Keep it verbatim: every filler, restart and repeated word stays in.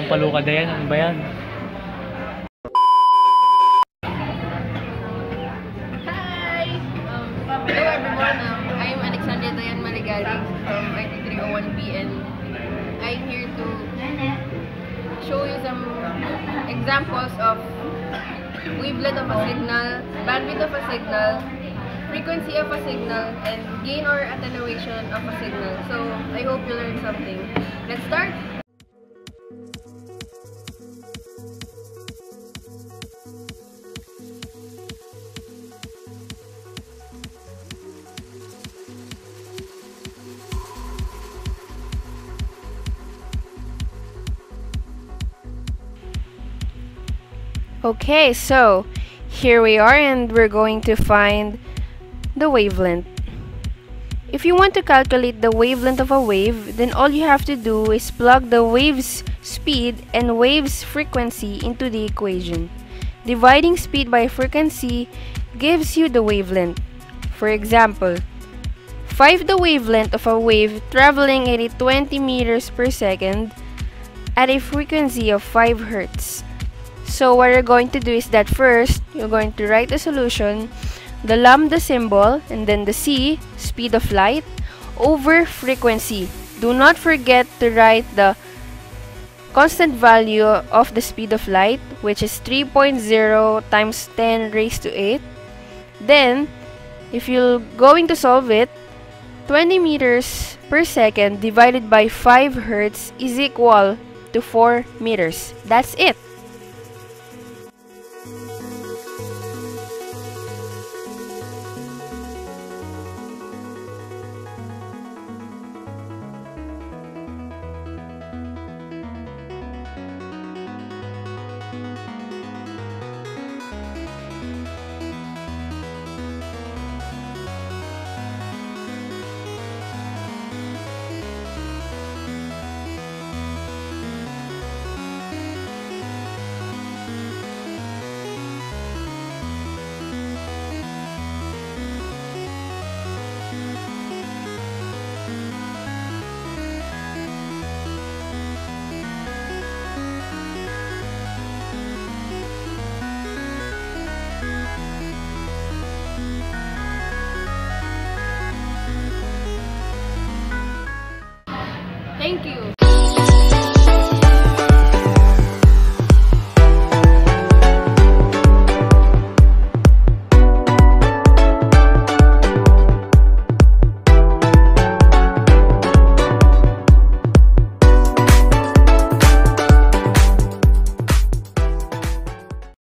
Lupa-luka na yan. Ano ba yan? Hi! Um, hello everyone. Um, I'm Alexandria Dayan Maligali from I T three oh one B and I'm here to show you some examples of wavelet of a signal, bandwidth of a signal, frequency of a signal, and gain or attenuation of a signal. So, I hope you learned something. Let's start! Okay, so here we are and we're going to find the wavelength. If you want to calculate the wavelength of a wave, then all you have to do is plug the wave's speed and wave's frequency into the equation. Dividing speed by frequency gives you the wavelength. For example, find the wavelength of a wave traveling at twenty meters per second at a frequency of five hertz. So what you're going to do is that first, you're going to write the solution, the lambda symbol, and then the c, speed of light, over frequency. Do not forget to write the constant value of the speed of light, which is three point zero times ten raised to eight. Then, if you're going to solve it, twenty meters per second divided by five hertz is equal to four meters. That's it. Thank you!